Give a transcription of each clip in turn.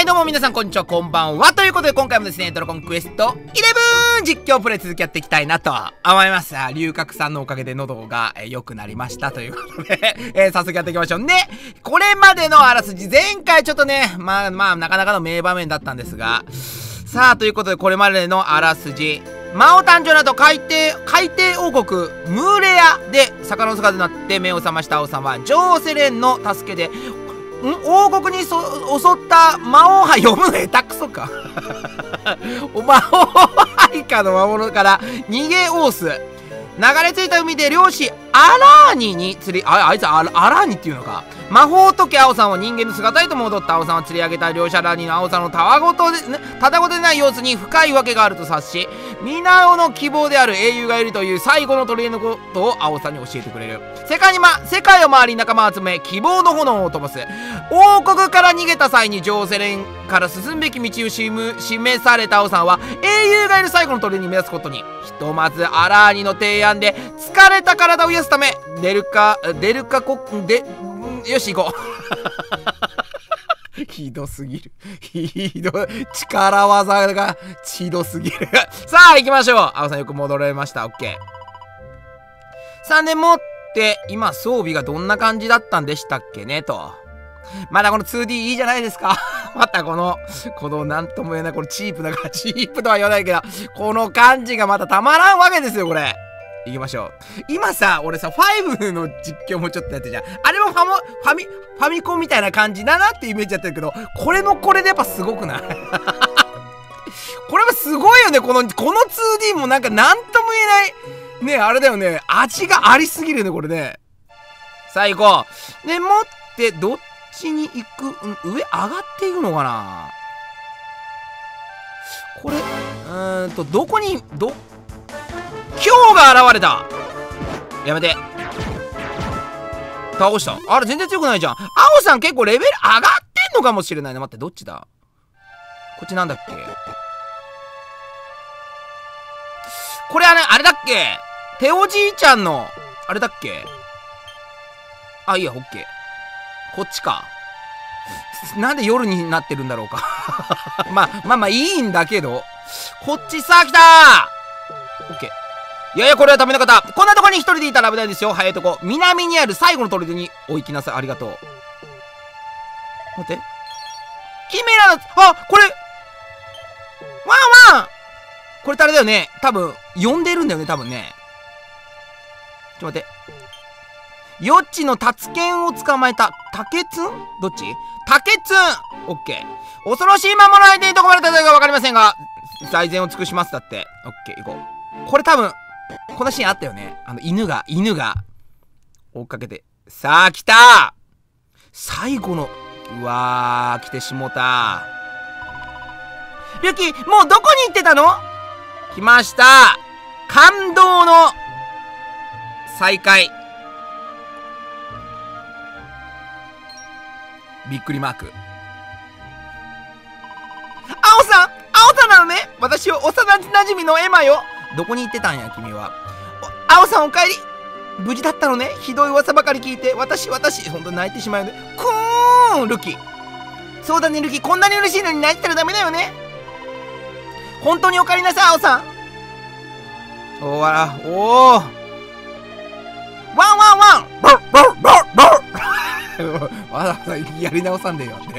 どうも皆さんこんにちは、こんばんは。ということで今回もですね、ドラゴンクエスト11実況プレイ続きやっていきたいなと思います。龍角さんのおかげで喉が良くなりましたということで、早速やっていきましょうね。これまでのあらすじ、前回ちょっとね、まあなかなかの名場面だったんですが、さあということでこれまでのあらすじ、魔王誕生など海底王国ムーレアで魚の姿となって目を覚ました王さんはジョーセレンの助けで王国に襲った魔王杯、読むの下手くそか魔王杯下の魔物から逃げおす。流れ着いた海で漁師アラーニに釣り、あいつアラーニっていうのか。魔法を解け青さんは人間の姿へと戻った青さんは釣り上げた漁師アラーニの青さんのただごとでない様子に深いわけがあると察し、皆尾の希望である英雄がいるという最後の砦のことを青さんに教えてくれる。世界を回り仲間を集め希望の炎を灯す。王国から逃げた際にジョーセレンから進むべき道を示された青さんは英雄がいる最後の砦に目指すことに。ひとまずアラーニの提案で疲れた体を癒すためよし行こうひどすぎる。力技がひどすぎるさあ行きましょう。青さんよく戻られました。オッケー。3年もって今装備がどんな感じだったんでしたっけねと。まだこの 2D いいじゃないですかまたこのなんとも言えないこのチープとは言わないけど、この感じがまたたまらんわけですよこれ。行きましょう。今さ、俺さ、5の実況もちょっとやってるじゃん。あれもファミコンみたいな感じだなってイメージやってるけど、これもこれでやっぱすごくないこれもすごいよね。この 2D もなんかなんとも言えない。ね、あれだよね。味がありすぎるね、これね。さあ行こう。で、持って、どっちに行く、上上がっていくのかなこれ、どこに、今日が現れた。やめて。倒した。あれ全然強くないじゃん。青さん結構レベル上がってんのかもしれないな。待って、どっちだこっちなんだっけこれあれだっけ手おじいちゃんの、あれだっけあ、いいや、オッケー。こっちか。なんで夜になってるんだろうかまあいいんだけど。こっちさ、来たーオッケー。いやいや、これはダメな方。こんなとこに一人でいたら危ないですよ。早いとこ。南にある最後の砦にお行きなさい。ありがとう。待って。キメラの、これワンこれってあれだよね。多分、呼んでるんだよね、多分ね。ちょっと待って。ヨッチのタツケンを捕まえた。タケツンどっちタケツンオッケー。恐ろしい魔物相手にどこまで戦うかわかりませんが、最善を尽くします。だって。オッケー、行こう。これ多分、こんなシーンあったよね。犬が追っかけて。さあ、来た最後の、うわー、来てしもた。リュキ、もうどこに行ってたの？来ました。感動の再会。びっくりマーク。青さんなのね。私を幼馴染のエマよ。どこに行ってたんや君は。青さんお帰り。無事だったのね。ひどい噂ばかり聞いて私ほんと泣いてしまうよね。ルキ。そうだねルキ、こんなに嬉しいのに泣いてたらダメだよね。本当にお帰りなさい青さん。おーワンわざわざやり直さんでよって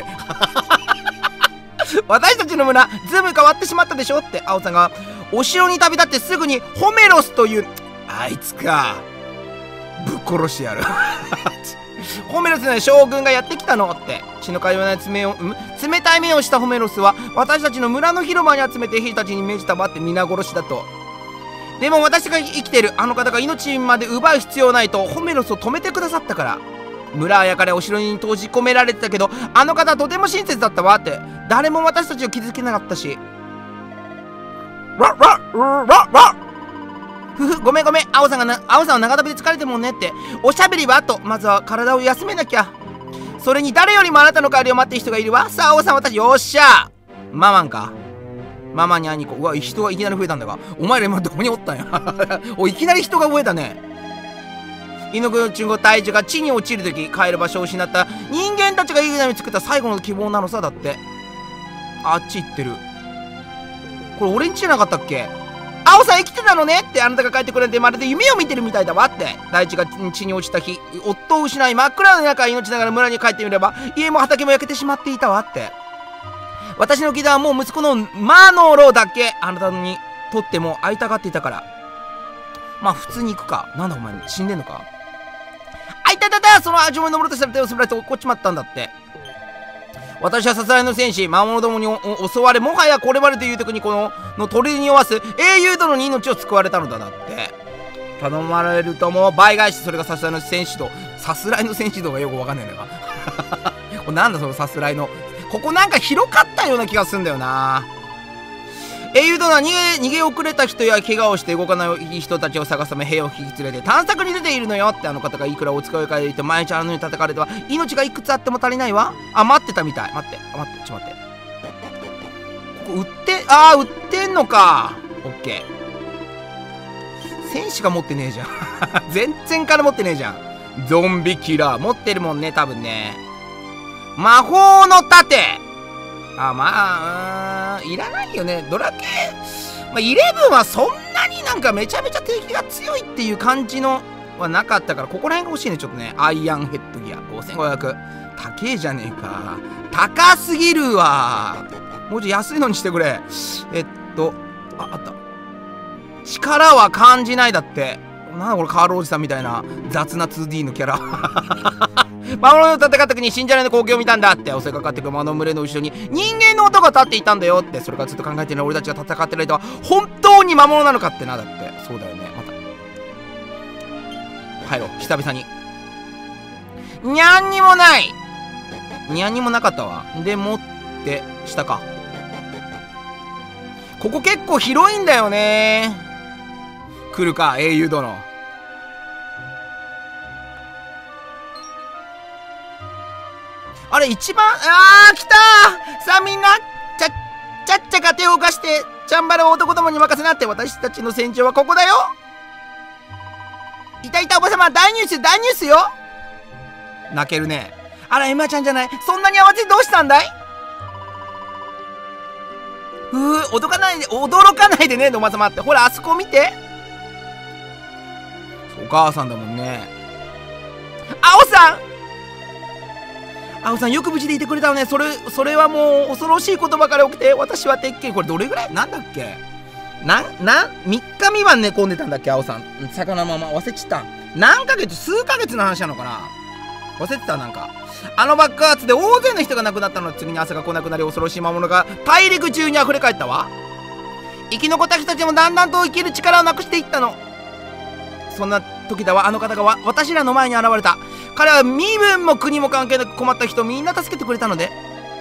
私たちの村ずいぶん変わってしまったでしょって青さんが。お城に旅立ってすぐにホメロスというあいつかぶっ殺してやるホメロスの将軍がやってきたのって血の通わない冷たい目をしたホメロスは私たちの村の広場に集めて兵たちに命じたばって皆殺しだと。でも私が生きているあの方が命まで奪う必要ないとホメロスを止めてくださったから。村は焼かれお城に閉じ込められてたけどあの方はとても親切だったわって。誰も私たちを傷つけなかったし。ごめん青さんは長旅で疲れてるもんねって。おしゃべりはとまずは体を休めなきゃ。それに誰よりもあなたの代わりを待ってる人がいるわ。さあ青さん私よっしゃママンか。ママに会いに行こう。うわ人がいきなり増えたんだが。お前ら今どこにおったんやおいきなり人が増えたね。猪口中国大樹が地に落ちるとき帰る場所を失った人間たちがいい波を作った最後の希望なのさ。だってあっち行ってる。これ俺んちじゃなかったっけ？青さん生きてたのねってあなたが帰ってくれてまるで夢を見てるみたいだわって。大地が地に落ちた日、夫を失い真っ暗の中命ながら村に帰ってみれば家も畑も焼けてしまっていたわって。私の木田はもう息子のマノロだけあなたにとっても会いたがっていたから。まあ普通に行くか。なんだお前死んでんのか。あいたたた、その味を登ろうとしたら手を滑らせて落っこっちまったんだって。私はさすらいの戦士魔物どもに襲われ、もはやこれまでという時にこの鳥に酔わす英雄殿に命を救われたのだって。頼まれるとも倍返し、それがさすらいの戦士道。さすらいの戦士道がよくわかんないんだがこれなんだそのさすらいの。ここなんか広かったような気がするんだよな。英雄殿は逃げ遅れた人や怪我をして動かない人たちを探すため兵を引き連れて探索に出ているのよって。あの方がいくらお使いを変えて毎日あのように叩かれては命がいくつあっても足りないわ。あ、待ってたみたい。待って、ちょっと待って。ここ売ってんのか。オッケー。戦士が持ってねえじゃん全然金持ってねえじゃん。ゾンビキラー持ってるもんね、多分ね。魔法の盾。いらないよね。ドラケイ11はそんなになんかめちゃめちゃ敵が強いっていう感じのはなかったから、ここら辺が欲しいね。ちょっとね、アイアンヘッドギア5500。高えじゃねえか。高すぎるわ。もうちょい安いのにしてくれ。あった。力は感じないだって。なんだこれ、カールおじさんみたいな雑な 2D のキャラ魔物と戦った時に死んじゃないの光景を見たんだって。襲いかかってくる魔の群れの後ろに人間の音が立っていたんだよって。それからずっと考えてるのは俺たちが戦ってる間は本当に魔物なのかってな。だってそうだよね。また入ろう、久々に。にゃんにもない。にゃんにもなかったわ。でもって下か。ここ結構広いんだよね。来るか英雄殿。あれ一番、来たー。さあみんなちゃっちゃか手を動かしてチャンバラを男どもに任せなって。私たちの戦場はここだよ。いたおばさま、大ニュースよ。泣けるね。あらエマちゃんじゃない。そんなに慌ててどうしたんだい。驚かないでねおばさまって。ほらあそこ見て。お母さんだもんね。青さんよく無事でいてくれたのね。それはもう恐ろしいことばかり起きて、私はてっきり。これどれぐらいなんだっけ。3日未満寝込んでたんだっけ青さん。魚まま忘れちった。数ヶ月の話なのかな。忘れてた。なんかあの爆発で大勢の人が亡くなったの。次に朝が来なくなり恐ろしい魔物が大陸中に溢れ返ったわ。生き残った人たちもだんだんと生きる力をなくしていったの。そんな時だわ、あの方が私らの前に現れた。彼は身分も国も関係なく困った人をみんな助けてくれたので。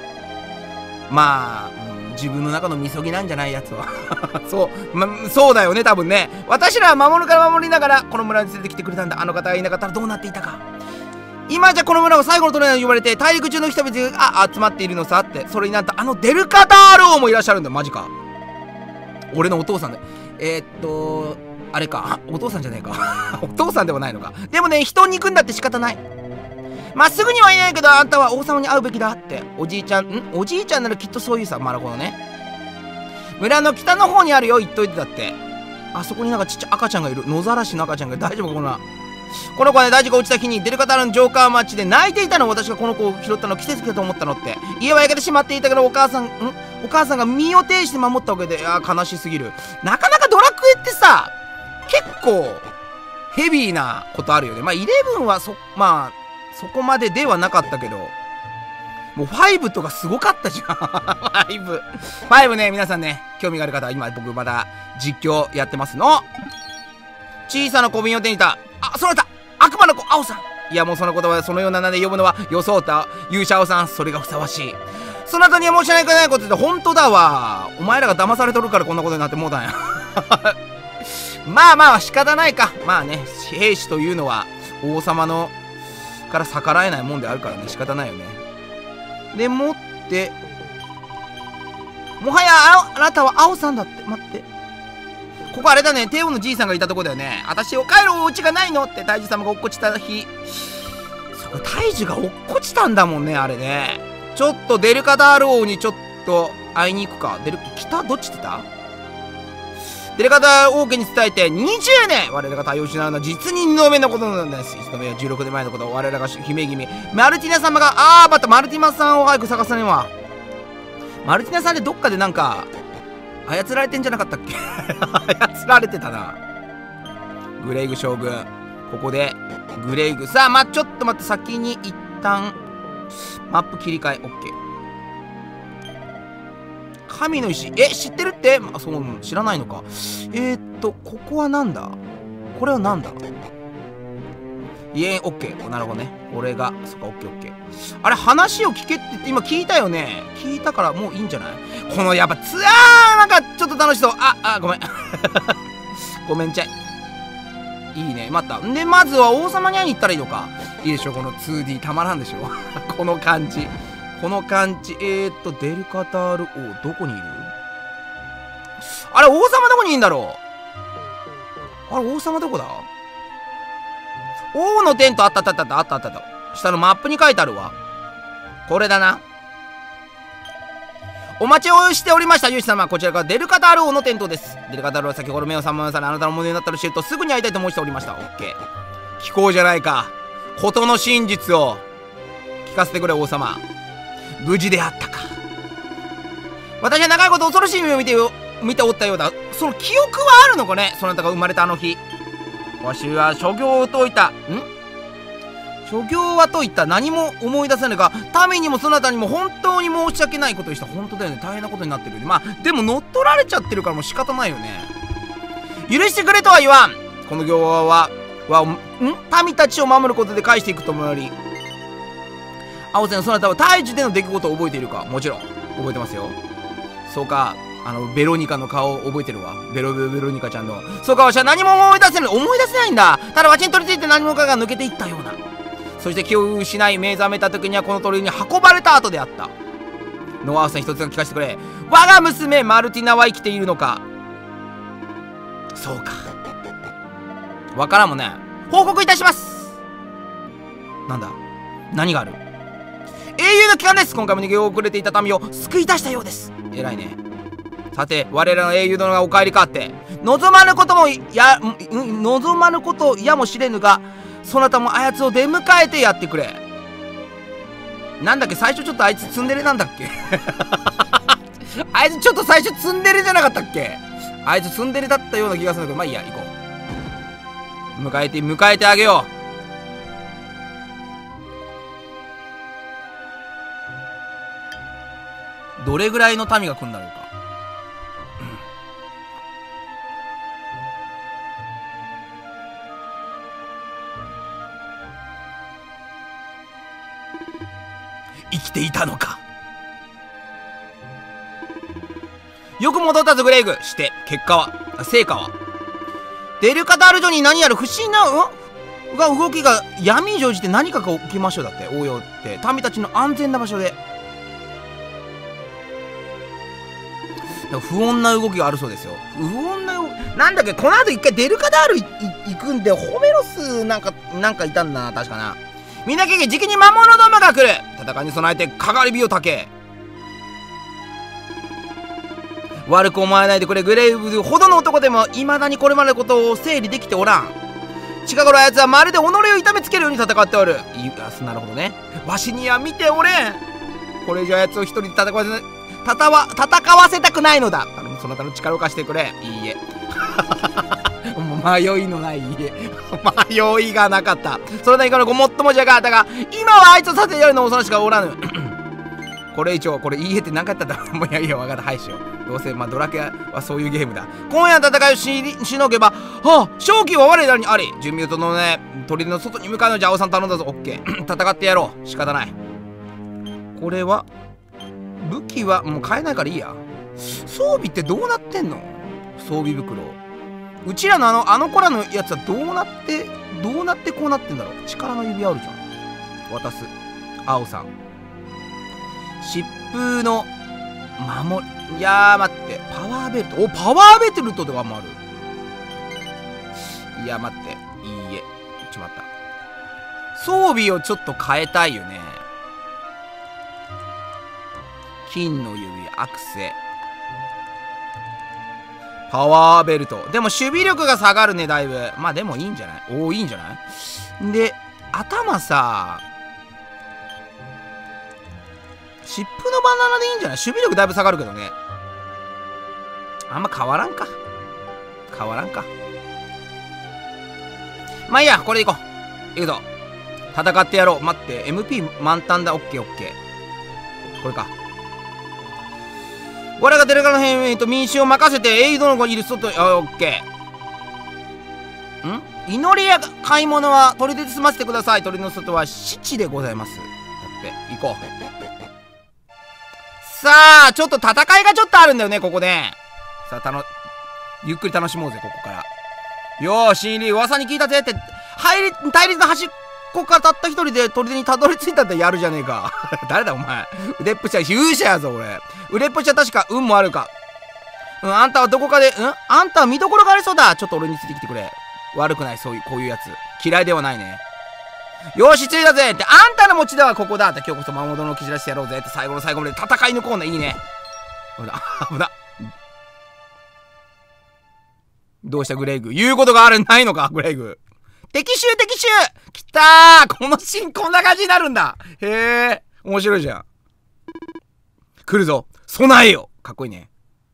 自分の中のみそぎなんじゃないやつはそうだよね多分ね。私らは魔物から守りながらこの村に連れてきてくれたんだ。あの方がいなかったらどうなっていたか。今じゃこの村を最後のトレーナーに呼ばれて大陸中の人々が集まっているのさって。それになんとあのデルカタール王もいらっしゃるんだ。マジか。俺のお父さんだ。あれか。お父さんじゃねえかお父さんではないのか。でもね、人を憎んだって仕方ない。まっすぐにはいないけどあんたは王様に会うべきだって。おじいちゃんならきっとそういうさ。なるほどね。村の北の方にあるよ、言っといて。だってあそこになんかちっちゃい赤ちゃんがいる。野ざらしの赤ちゃんが。大丈夫かこの子はね、大地が落ちた日にデルカタールのジョーカー町で泣いていたの。私がこの子を拾ったの奇跡だと思ったのって。家は焼けてしまっていたけどお母さんが身を挺して守ったわけで。悲しすぎる。なかなかドラクエってさ結構ヘビーなことあるよね。11はそこまでではなかったけど、もう5とかすごかったじゃん5ね、皆さんね、興味がある方は今僕まだ実況やってますの。小さな小瓶を手にた。そられた悪魔の子青さん。いやもうその言葉そのような名で呼ぶのは装った勇者青さん。それがふさわしい。そなたには申し訳ないことって本当だわ。お前らが騙されとるからこんなことになってもうたんや仕方ないか。兵士というのは王様のから逆らえないもんであるからね、仕方ないよね。でもってもはやあなたは青さんだって。待って、ここあれだね、帝王のじいさんがいたとこだよね。私を帰るお家がないのって大樹様が落っこちた日。そこ大樹が落っこちたんだもんね、あれね。ちょっとデルカタール王にちょっと会いに行くか。北どっちって言った？出る方王家に伝えて20年我らが対応しないのは実に2度目のことなんです。1度目は16年前のこと。我らが姫君マルティナ様がまたマルティナさんを早く探さねば。マルティナさんでどっかでなんか操られてんじゃなかったっけ操られてたな。グレイグ将軍、ここでグレイグ、さあちょっと待って、先に一旦マップ切り替え。 OK。 神の石、知ってるって？そう、知らないのか。ここはなんだ？これはなんだ？OK。 なるほどね。これがそっか。 OK。 あれ、話を聞けって言って今聞いたよね。聞いたからもういいんじゃない？このやっぱツアーなんかちょっと楽しそう。ごめんごめんちゃい。いいね。またで、まずは王様に会いに行ったらいいのか。いいでしょ、この 2D たまらんでしょこの感じ、この感じ。デルカタール王どこにいる？あれ、王様どこにいるんだろう。あれ、王様どこだ？王のテントあった。下のマップに書いてあるわ。これだな。お待ちをしておりました、勇士様。こちらがデルカタール王のテントです。デルカタールは先ほど目を覚まされ、あなたの胸になったら知るとすぐに会いたいと申しておりました。オッケー。聞こうじゃないか。事の真実を聞かせてくれ、王様。無事であったか。私は長いこと恐ろしい夢を見ておったようだ。その記憶はあるのかね、そなたが生まれたあの日。わしは諸行といた。諸行はといった。何も思い出せぬが、民にもそなたにも本当に申し訳ないことでした。本当だよね。大変なことになってるよね。でも乗っ取られちゃってるからもう仕方ないよね。許してくれとは言わん。この行は民たちを守ることで返していくともより。青瀬のそなたは大樹での出来事を覚えているか？もちろん覚えてますよ。そうか。ベロニカの顔を覚えてるわ。ベロニカちゃんの。そうか、わしは何も思い出せないんだ。ただわしに取り付いて何者かが抜けていったような。そして気を失い目覚めた時にはこの鳥に運ばれた後であった。ノアウスさん、一つ聞かせてくれ。我が娘マルティナは生きているのか？そうか。わからんもんね。報告いたします。なんだ？何がある？英雄の帰還です。今回も逃げ遅れていた民を救い出したようです。偉いね。さて、我らの英雄殿がお帰りかって。望まぬことやもしれぬが、そなたもあやつを出迎えてやってくれ。なんだっけ、最初ちょっとあいつツンデレなんだっけあいつちょっと最初ツンデレじゃなかったっけ？あいつツンデレだったような気がするんだけど、いいや、行こう。迎えてあげよう。どれぐらいの民が来るんだろうか。生きていたのか。よく戻ったぞグレイグ。して成果はデルカタール城に何やら不審な動きが闇に乗じて何かが起きましょう。だって応用って民たちの安全な場所で不穏な動きがあるそうですよ。不穏な動きなんだっけ。この後一回デルカタール行くんで、ホメロスなんかいたんだな、確かな。みんなけけ、じきに魔物どもが来る。戦いに備えてかかり火を焚け。悪く思わないでくれ。グレイブほどの男でも未だにこれまでのことを整理できておらん。近頃あやつはまるで己を痛めつけるように戦っておる。なるほどね。わしには見ておれん。これ以上あやつを一人で戦わせたくないのだ。そなたの力を貸してくれ。いいえ迷いのない家迷いがなかった。それだけからごもっともじゃが、だが今はあいつをさせやるのもそのしかおらぬこれ以上、これいいえって何かやったらもういや分かった、はいしよう。どうせドラクエはそういうゲームだ。今夜の戦いをしのげば、勝機は我らにあり。準備を整え、砦の外に向かうのじゃ。青さん頼んだぞ。オッケー戦ってやろう。仕方ない。これは武器はもう買えないからいいや。装備ってどうなってんの？装備袋。うちらのあの子らのやつはどうなってこうなってんだろう。力の指あるじゃん。渡す。青さん。疾風の守り。いやー待って。パワーベルト。パワーベルトとかもある。いや待って。いいえ。ちまった。装備をちょっと変えたいよね。 金の指、アクセ、パワーベルト。でも守備力が下がるね、だいぶ。まあでもいいんじゃない？おお、いいんじゃない？で、頭さ、湿布のバナナでいいんじゃない？守備力だいぶ下がるけどね。あんま変わらんか。変わらんか。まあいいや、これでいこう。いくぞ。戦ってやろう。待って、MP 満タンだ。オッケーオッケー。これか。我がデレガの変と民衆を任せて、エイドの子いる外、オッケー。祈りや買い物は砦で済ませてください。砦の外は七でございます。だって、行こう。さあ、ちょっと戦いがちょっとあるんだよね、ここね。さあ、ゆっくり楽しもうぜ、ここから。よーし、噂に聞いたぜって、対立の端っこからたった一人で砦にたどり着いたってやるじゃねえか。誰だお前。腕っぷしは勇者やぞ、俺。腕っぷしは確か運もあるか。あんたはどこかで、あんたは見どころがありそうだ。ちょっと俺についてきてくれ。悪くない、こういうやつ。嫌いではないね。よし、着いたぜって、あんたの持ちだはここだって、今日こそ魔物の切らしてやろうぜって、最後の最後まで戦い抜こうね。いいね。危な。どうしたグレイグ。言うことがあるんないのかグレイグ。敵襲来たー。このシーンこんな感じになるんだ。へえ。面白いじゃん。来るぞ。備えよ。かっこいいね。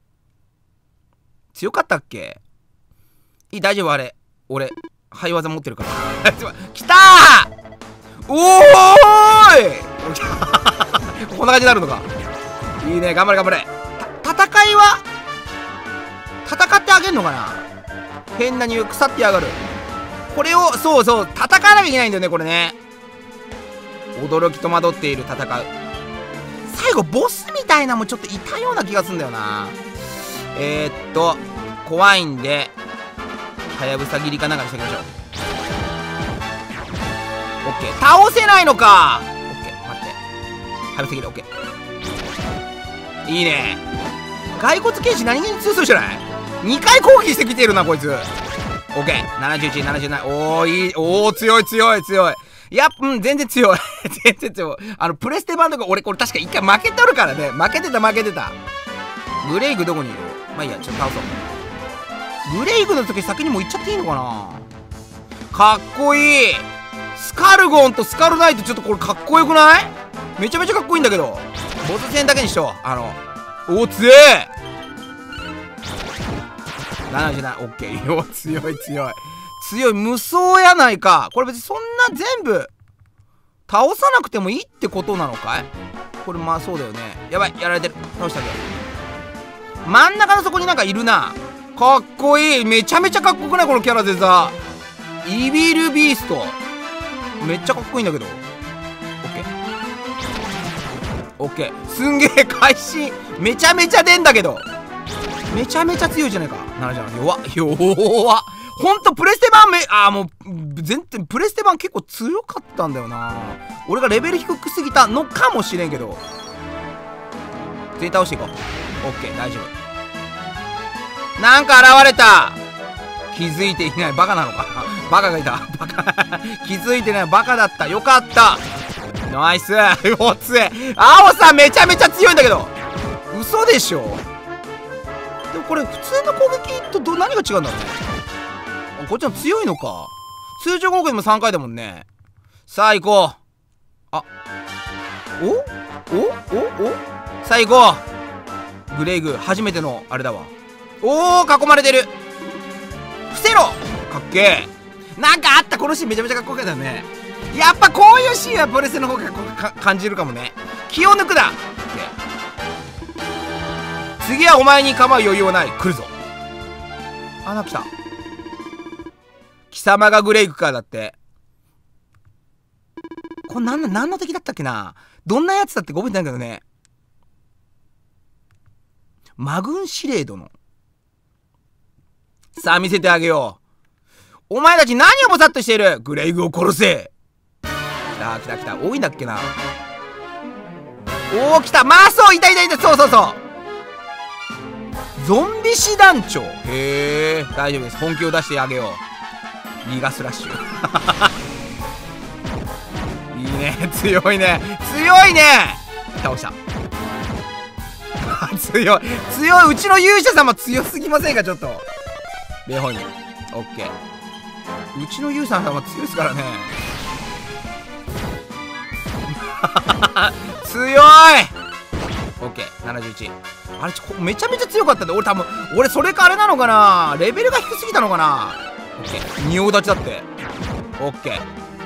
強かったっけ？大丈夫あれ。俺、灰技持ってるから。来たー。おーいこんな感じになるのか。いいね。頑張れ。戦いは戦ってあげんのかな。変な匂い腐ってやがる。これをそう戦わなきゃいけないんだよね、これね。驚き戸惑っている戦う。最後ボスみたいなもちょっといたような気がするんだよな。怖いんではやぶさ切りかなんかにしておきましょう。オッケー。倒せないのか。オッケー。待って。はやぶさ切り。オッケー。いいね。骸骨剣士何気に強そうじゃない？ 2 回攻撃してきてるなこいつ。オッケー。71、77。おーいい。おー強い。いや、全然強い。全然強い。プレステ版とか俺これ確か1回負けてるからね。負けてた。グレイグどこにいる？まあいいや、ちょっと倒そう。グレイグの時先にもう行っちゃっていいのかな。かっこいい。スカルゴンとスカルナイトちょっとこれかっこよくない？めちゃめちゃかっこいいんだけど。ボス戦だけにしよう。お強え。77。オッケー。よ強い。無双やないか。これ別にそんな全部倒さなくてもいいってことなのかい？これまあそうだよね。やばい、やられてる。倒してあげよう。真ん中の底になんかいるな。かっこいい。めちゃめちゃかっこよくないこのキャラでさ。イビルビーストめっちゃかっこいいんだけど。オッケー。すんげえ会心めちゃめちゃ出んだけど。めちゃめちゃ強いじゃないか。弱っ。ほんとプレステ版もう全然プレステ版結構強かったんだよな。俺がレベル低くすぎたのかもしれんけど。全員倒していこう。オッケー。大丈夫。なんか現れた。気づいていないバカなのか。バカがいた。気づいてないバカだった。よかった。ナイス。おつえ。青さんめちゃめちゃ強いんだけど。嘘でしょ。でもこれ普通の攻撃と何が違うんだろうね。こっちの強いのか。通常攻撃も3回だもんね。さあ行こう。さあ行こう。グレイグ初めてのあれだわ。おー囲まれてる。伏せろ。かっけえ。なんかあった。このシーンめちゃめちゃかっこよかったよね。やっぱこういうシーンはプレステの方が感じるかもね。気を抜くだ。次はお前に構う余裕はない。来るぞ。来た。貴様がグレイグか。だってこれ何の敵だったっけな。どんなやつだってごめんないけどね。魔軍司令殿。さあ見せてあげよう。お前たち何をぼさっとしている。グレイグを殺せ。来た。多いんだっけな。来た。そういた。そうゾンビ師団長。へえ。大丈夫です。本気を出してあげよう。ギガスラッシュ。いいね。強いね。倒した。 強い。強い。うちの勇者様強すぎませんか、ちょっと。ベホイム。オッケー。うちの勇者様強いですからね。強い。オッケー。71。あれ、めちゃめちゃ強かったんで、俺多分、俺それかあれなのかな、レベルが低すぎたのかな。オッケー。仁王立ちだって。オッケー。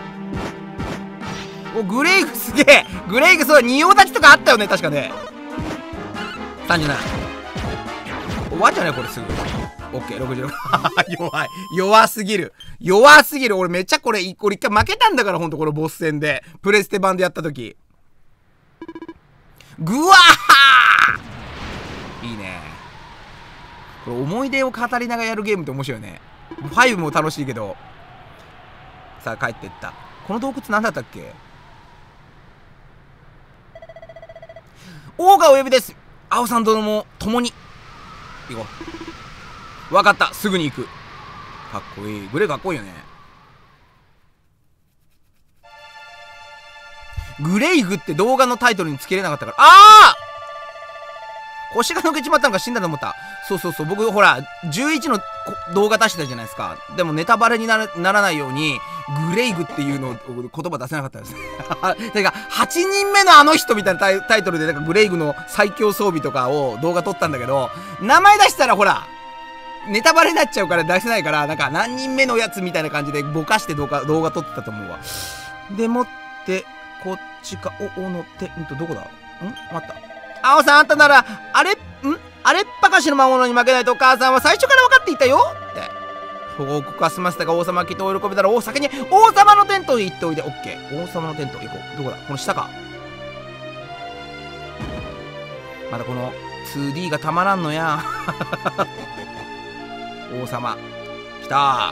お、グレイグすげえ。グレイグそう、仁王立ちとかあったよね、確かね。37。終わっちゃうね、これすぐ。オッケー、66。弱い。弱すぎる。弱すぎる。俺めっちゃこれ一回負けたんだから、ほんとこのボス戦で。プレステ版でやった時。ぐわーいいね。これ思い出を語りながらやるゲームって面白いね。5も楽しいけど。さあ、帰っていった。この洞窟何だったっけ。王がお呼びです。青さん殿も共に行こう。分かった。すぐに行く。かっこいい。グレーかっこいいよね。グレイグって動画のタイトルにつけれなかったから。ああ腰が抜けちまったのか死んだと思った。そうそうそう。僕ほら11の動画出してたじゃないですか。でもネタバレにならないようにグレイグっていうのを言葉出せなかったです。てか8人目のあの人みたいなタイトルでなんかグレイグの最強装備とかを動画撮ったんだけど、名前出したらほらネタバレになっちゃうから出せないから、なんか何人目のやつみたいな感じでぼかして動画撮ってたと思うわ。でもってこっちか。おの手どこだ。待った。青さん、あんたならあれっぱかしの魔物に負けないとお母さんは最初から分かっていたよって。報告は済ませたが王様はきっとお喜びだろう。先に王様のテントへ行っておいで。オッケー。王様のテント行こう。どこだ。この下か。まだこの 2D がたまらんのや。王様来た。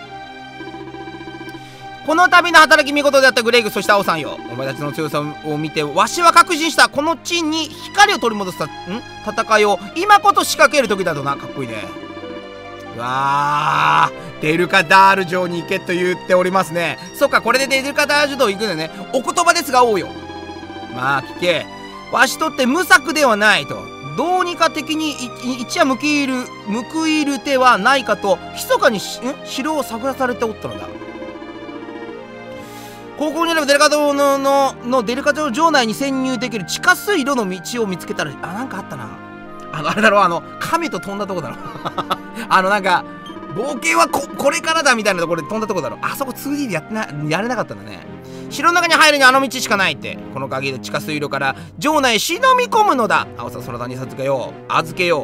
この度の働き見事であったグレイグ、そして青さんよ。お前たちの強さを見てわしは確信した。この地に光を取り戻す戦いを今こそ仕掛ける時だとな。かっこいいね。うわー、デルカダール城に行けと言っておりますね。そっか、これでデルカダール城行くんだね。お言葉ですが王よ。まあ聞け。わしとって無策ではないと。どうにか敵に一夜報いる手はないかと密かに城を探らされておったのだ。ここにあればデルカ城のデルカ城城内に潜入できる地下水路の道を見つけたら、なんかあったな。あれだろ、亀と飛んだとこだろ。なんか冒険はこれからだみたいなところで飛んだとこだろ。あそこ 2D でやれなかったんだね。城の中に入るにはあの道しかないって。この鍵で地下水路から城内へ忍び込むのだ。青さん、そなたに預けよう。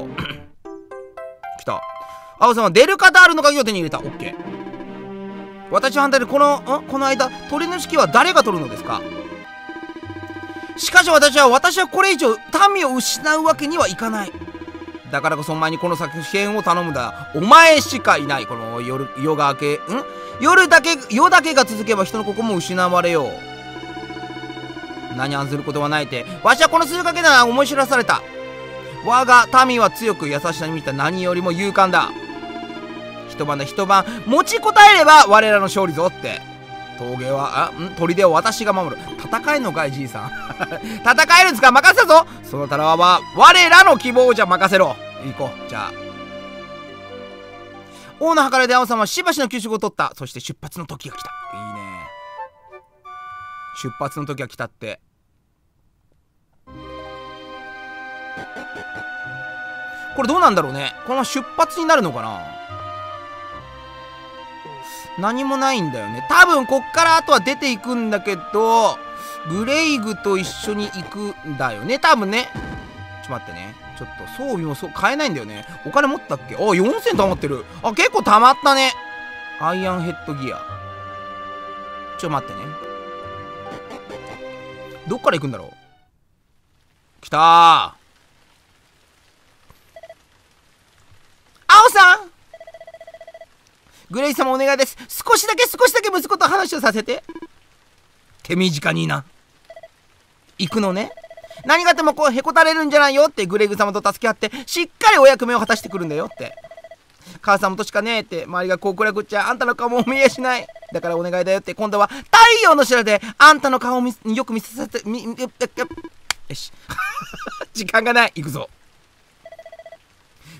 来た。青さんはデルカダールの鍵を手に入れた。オッケー。私は反対でこの間取り主は誰が取るのですか。しかし私はこれ以上民を失うわけにはいかない。だからこそお前にこの作品を頼むんだ。お前しかいない。この夜だけが続けば人の心も失われよう。何案ずることはないって。わしはこの数かけなら思い知らされた。我が民は強く優しさに満ちた何よりも勇敢だ。一晩持ちこたえれば我らの勝利ぞって。砦を私が守る。戦えんのかいじいさん。戦えるんですか。任せたぞ。そのたらは我らの希望じゃ任せろ。行こう。じゃあ王の計らいで青さんはしばしの休息を取った。そして出発の時が来た。いいね。出発の時が来たって。これどうなんだろうね。この出発になるのかな。何もないんだよね。多分こっからあとは出ていくんだけど、グレイグと一緒に行くんだよね。多分ね。ちょっと待ってね。ちょっと装備も買えないんだよね。お金持ったっけ。4000貯まってる。結構貯まったね。アイアンヘッドギア。ちょっと待ってね。どっから行くんだろう。来たー。青さん、グレイ様お願いです。少しだけ息子と話をさせて。手短にな。行くのね。何があってもへこたれるんじゃないよって。グレイグ様と助け合ってしっかりお役目を果たしてくるんだよって。母さんもとしかねえって。周りがこう暗くっちゃあんたの顔も見えしない。だからお願いだよって。今度は太陽の白であんたの顔をよく見せさせてよし。時間がない。行くぞ。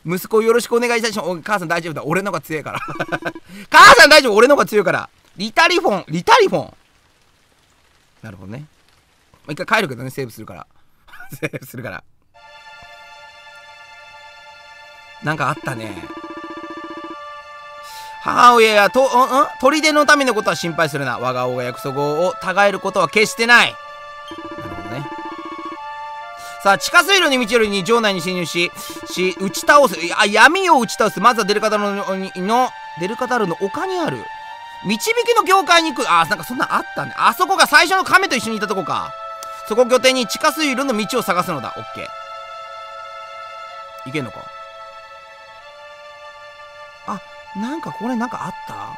息子よろしくお願いいたします。お母さん大丈夫だ。俺のが強いから。母さん大丈夫。俺のが強いから。リタリフォン。なるほどね。一回帰るけどね、セーブするから。セーブするから。なんかあったね。母親や砦のためのことは心配するな。我が王が約束を違えることは決してない。なるほどね。さあ、地下水路に道よりに城内に侵入し、打ち倒す。闇を打ち倒す。まずはデルカタルの丘にある。導きの境界に行く。なんかそんなんあったね。あそこが最初の亀と一緒にいたとこか。そこを拠点に地下水路の道を探すのだ。オッケー。いけんのか。なんかこれなんかあった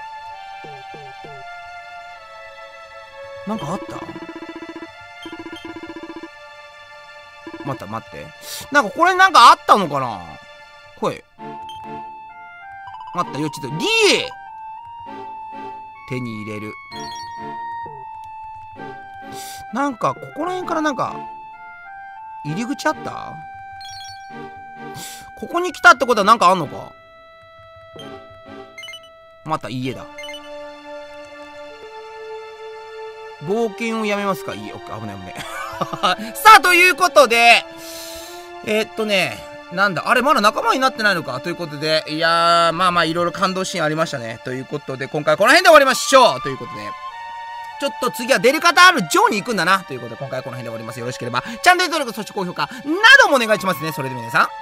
待って。なんかこれなんかあったのかな。声。待ったよ、ちょっと、手に入れる。なんか、ここら辺からなんか、入り口あった？ここに来たってことはなんかあんのか？また家だ。冒険をやめますか？いい、オッケー、危ない。さあ、ということで、なんだ、あれ、まだ仲間になってないのかということで、いやー、まあ、いろいろ感動シーンありましたね。ということで、今回はこの辺で終わりましょうということで、ちょっと次は出る方ある城に行くんだなということで、今回はこの辺で終わります。よろしければ、チャンネル登録、そして高評価、などもお願いしますね。それでは皆さん、